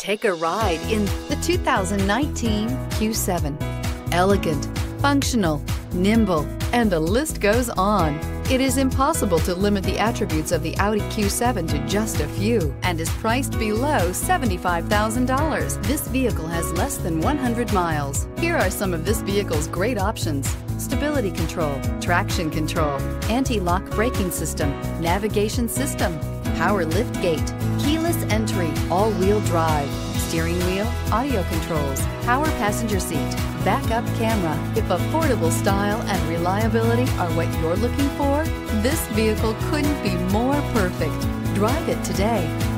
Take a ride in the 2019 Q7. Elegant, functional, nimble, and the list goes on. It is impossible to limit the attributes of the Audi Q7 to just a few and is priced below $75,000. This vehicle has less than 100 miles. Here are some of this vehicle's great options: stability control, traction control, anti-lock braking system, navigation system, power lift gate, keyless entry, all-wheel drive, steering wheel audio controls, power passenger seat, backup camera. If affordable style and reliability are what you're looking for, this vehicle couldn't be more perfect. Drive it today.